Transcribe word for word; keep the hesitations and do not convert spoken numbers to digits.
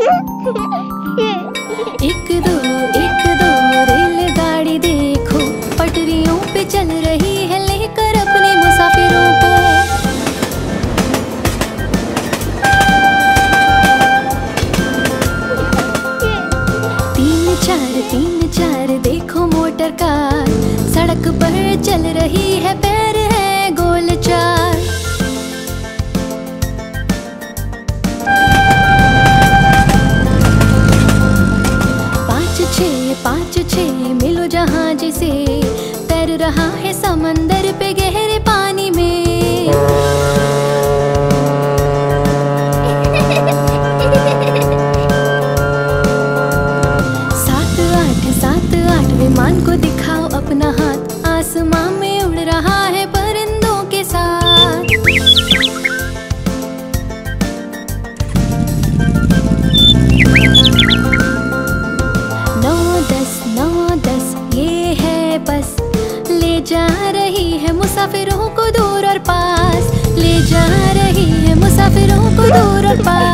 एक दो एक दो रेलगाड़ी देखो, पटरियों पे चल रही है लेकर अपने मुसाफिरों को। तीन चार तीन चार देखो मोटर कार, सड़क पर चल रही है, पैर है गोल चार। पाँच छः मिलो जहाज से, तैर रहा है समंदर पे गहरे पानी में। सात आठ सात आठ विमान को दिखाओ अपना हाथ, आसमां में उड़ रहा है परिंदों के साथ। बस ले जा रही है मुसाफिरों को दूर और पास, ले जा रही है मुसाफिरों को दूर और पास।